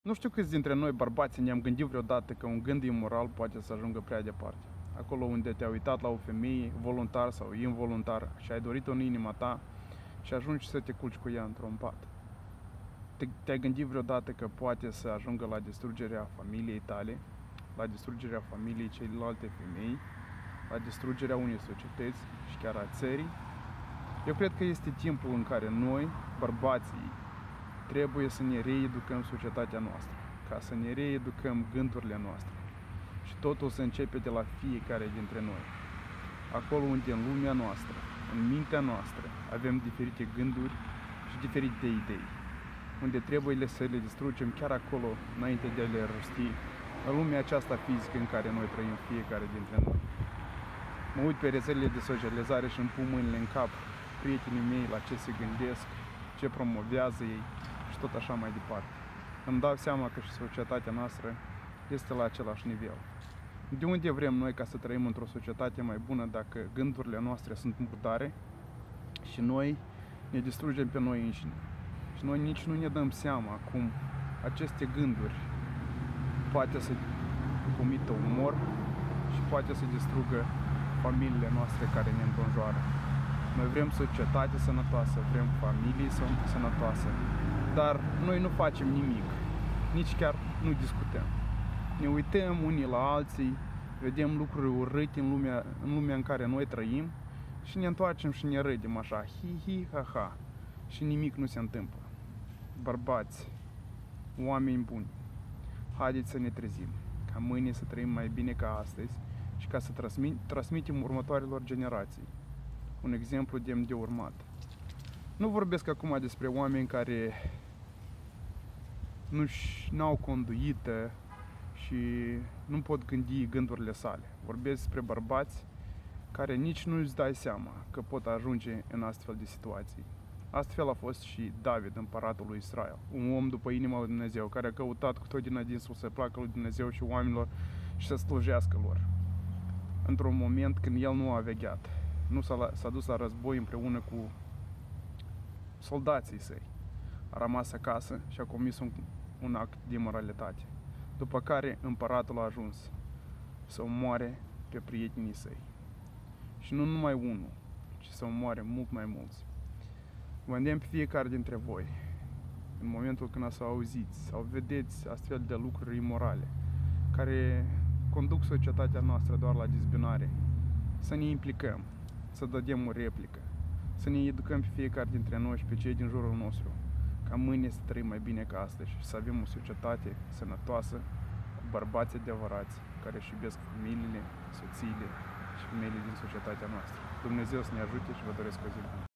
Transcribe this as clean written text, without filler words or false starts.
Nu știu câți dintre noi, bărbații, ne-am gândit vreodată că un gând imoral poate să ajungă prea departe. Acolo unde te-ai uitat la o femeie, voluntar sau involuntar, și ai dorit-o în inima ta și ajungi să te culci cu ea într-un pat. Te-ai gândit vreodată că poate să ajungă la distrugerea familiei tale, la distrugerea familiei celelalte femei, la distrugerea unei societăți și chiar a țării? Eu cred că este timpul în care noi, bărbații, trebuie să ne reeducăm societatea noastră, ca să ne reeducăm gândurile noastre. Și totul se începe de la fiecare dintre noi. Acolo unde în lumea noastră, în mintea noastră, avem diferite gânduri și diferite idei, unde trebuie să le distrugem chiar acolo, înainte de a le rosti, în lumea aceasta fizică în care noi trăim fiecare dintre noi. Mă uit pe rețelele de socializare și îmi pun mâinile în cap, prietenii mei, la ce se gândesc, ce promovează ei și tot așa mai departe. Îmi dau seama că și societatea noastră este la același nivel. De unde vrem noi ca să trăim într-o societate mai bună dacă gândurile noastre sunt murdare și noi ne distrugem pe noi înșine? Și noi nici nu ne dăm seama cum aceste gânduri poate să comită umor și poate să distrugă familiile noastre care ne înconjoară. Noi vrem societate sănătoasă, vrem familii sănătoase, dar noi nu facem nimic, nici chiar nu discutăm. Ne uităm unii la alții, vedem lucruri urâte în lumea în care noi trăim și ne întoarcem și ne râdem așa, hi-hi-ha-ha, și nimic nu se întâmplă. Bărbați, oameni buni, haideți să ne trezim, ca mâine să trăim mai bine ca astăzi și ca să transmitem următoarelor generații un exemplu demn de urmat. Nu vorbesc acum despre oameni care n-au conduită și nu pot gândi gândurile sale. Vorbesc despre bărbați care nici nu îți dai seama că pot ajunge în astfel de situații. Astfel a fost și David, împăratul lui Israel, un om după inima lui Dumnezeu, care a căutat cu tot din adinsul să placă lui Dumnezeu și oamenilor și să slujească lor. Într-un moment când el nu a vegheat, nu s-a dus la război împreună cu soldații săi. A rămas acasă și a comis un act de imoralitate. După care împăratul a ajuns să omoare pe prietenii săi. Și nu numai unul, ci să omoare mult mai mulți. Vă îndemn pe fiecare dintre voi, în momentul când să auziți sau vedeți astfel de lucruri imorale, care conduc societatea noastră doar la dezbinare, să ne implicăm, să dăm o replică, să ne educăm pe fiecare dintre noi și pe cei din jurul nostru, ca mâine să trăim mai bine ca astăzi și să avem o societate sănătoasă, cu bărbați adevărați, care își iubesc familiile, soțiile și femeile din societatea noastră. Dumnezeu să ne ajute și vă doresc o zi bună!